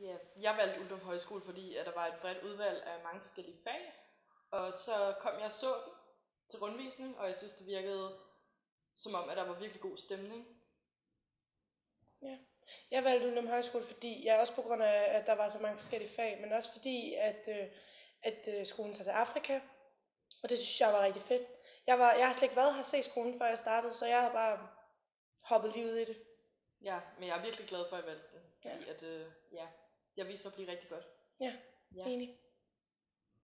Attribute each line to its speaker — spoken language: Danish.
Speaker 1: Ja, jeg valgte Uldum Højskole, fordi at der var et bredt udvalg af mange forskellige fag. Og så kom jeg og så den til rundvisning, og jeg synes, det virkede som om, at der var virkelig god stemning.
Speaker 2: Ja. Jeg valgte Uldum Højskole, fordi jeg også på grund af, at der var så mange forskellige fag, men også fordi, at skolen tager til Afrika, og det synes jeg var rigtig fedt. Jeg har slet ikke været her og set skolen, før jeg startede, så jeg havde bare hoppet lige ud i det.
Speaker 1: Ja, men jeg er virkelig glad for, at jeg valgte den,
Speaker 2: Ja.
Speaker 1: fordi at, jeg viser at blive rigtig godt.
Speaker 2: Ja,
Speaker 1: Ja.
Speaker 2: enig.